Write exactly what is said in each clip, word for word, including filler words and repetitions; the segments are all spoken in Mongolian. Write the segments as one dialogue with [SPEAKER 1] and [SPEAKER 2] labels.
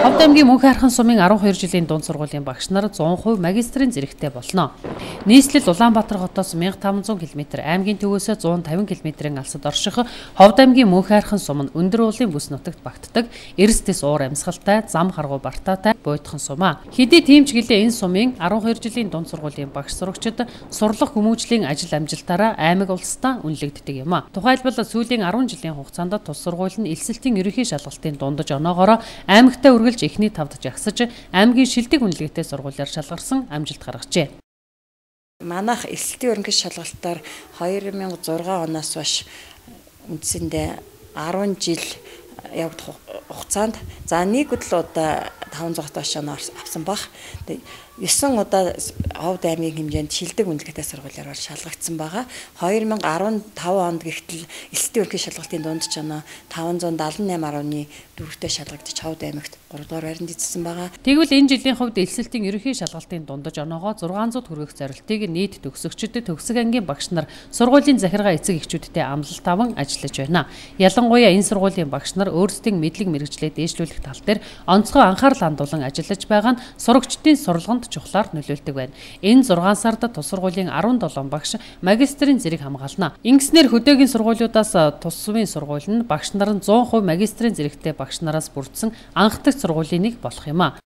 [SPEAKER 1] Ховд аймгийн Мөнх хайрхан сумын арван хоёр жилийн дунд сургуулийн багш нар зуун хувь магистрийн зэрэгтэй болно. Нийслэл Улаанбаатар хотоос мянга таван зуун км, аймгийн төвөөсөө зуун тавин км-ийн алсад орших Ховд аймгийн Мөнх хайрхан сум нь өндөр уулын бүс нутагт багтдаг, эрсдэс уур амьсгалтай, зам харгуу бартаатай буйдхан сум аа. Хэдий тийм ч гэлээ энэ сумын арван хоёр жилийн дунд сургуулийн багш сурагчид сурлах хүмүүжлийн ажил амжилтаараа аймаг улсдаа үнэлэгддэг юм аа. Тухайлбал сүүлийн арван жилийн хугацаанд тус сургууль нь элсэлтийн ерөнхий шалгалтын дундаж оноогоороо аймагтаа үргэлж эхний тавд жагсаж аймгийн шилдэг үнэлгээтэй сургуулиар шалгарсан амжилт гаргажээ.
[SPEAKER 2] Манайх элсэлтийн ерөнхий шалгалтаар хоёр мянга зургаан оноос хойш үндсэндээ арван жил явагдах хугацаанд за нэг удаа таван зуун хойш оноо авсан баг. есөн удаа Ховд аймгийн хэмжээнд шилдэг үнэлгээтэй сургуулиар шалгагдсан байгаа. хоёр мянга арван таван онд гихтэл элсэлтийн ерөнхий шалгалтын дундч оноо таван зуун даалан найман арваны дөрөвтэй шалгагдчих Ховд аймагт гурав дугаар байранд эзэлсэн байгаа.
[SPEAKER 1] Тэгвэл энэ жилийн хувьд элсэлтийн ерөнхий шалгалтын дундаж оноогоо зургаан зуут хүрээх зорилтыг нийт төгсөгчдөд төгсөг ангийн багш нар сургуулийн захиргаа эцэг эхчүүдтэй амлалт аван ажиллаж байна. Ялангуяа энэ сургуулийн багш нар өөрсдийн мэдлэг мэргэжлээ дээшлүүлэх тал дээр онцгой анхаарал хандуулан ажиллаж байгаа нь сурагчдын сургалтанд чухлаар нөлөөлдөг байна. Энэ зургаан сард тус сургуулийн арван долоон багш магистрийн зэрэг хамгаална. Ингэснээр хөдөөгийн сургуулиудаас тус сумын сургууль нь багш нар нь зуун хувь магистрийн зэрэгтэй багш нараас бүрдсэн анх дахь сургуулийн нэг болох юм а.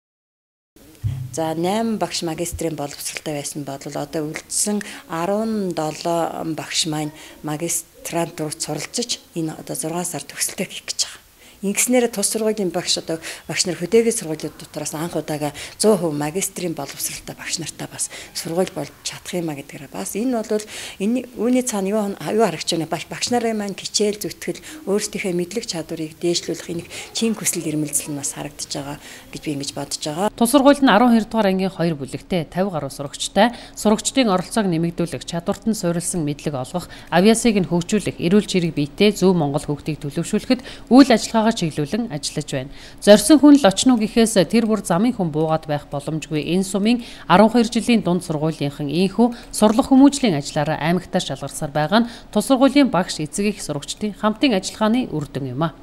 [SPEAKER 2] За найман багш магистрийн боловсралтай байсан бол одоо үлдсэн арван долоон багш маань магистрантурт суралцж энэ одоо зургаан сар төгсөлтөө хийх гэж байгаа. Ингэснээр тус сургуулийн багш одоо багш нар хөдөөгийн сургуулиуд дотроос анх удаага зуун хувь магистрийн боловсралтай багш нартай бас сургууль болж чадах юмаа гэдгээр бас энэ бол энэ үүний цаана юу юу харагч байна багш багш нарын маань хичээл зүтгэл өөрсдийнхөө мэдлэг чадварыг дээшлүүлэх энэ чин хүсэл эрмэлзэл нь бас харагдаж байгаа гэж би ингэж бодож байгаа.
[SPEAKER 1] Тус сургууль нь арван хоёр дугаар ангийн хоёр бүлэгтэй тавин гаруй сурагчтай, сурагчдын оролцоог нэмэгдүүлэх, чадварт нь суурилсан мэдлэг олгох, авиасыг нь хөгжүүлэх, эрүүл чирэг биетэй зөв Монгол хүүхдийг төлөвшүүлэхэд үйл ажиллагаагаа чиглүүлэн ажиллаж байна. Зорьсон хүн л очно гэхээс тэр бүр замын хүн буугаад байх боломжгүй энэ сумын арван хоёр жилийн дунд сургуулийнхан ийхүү сурлах хүмүүжлийн ажлаараа аймагтаа шалгарсаар байгаа нь тус сургуулийн багш эцэг эх сурагчдын хамтын ажиллагааны үр дүн юм а.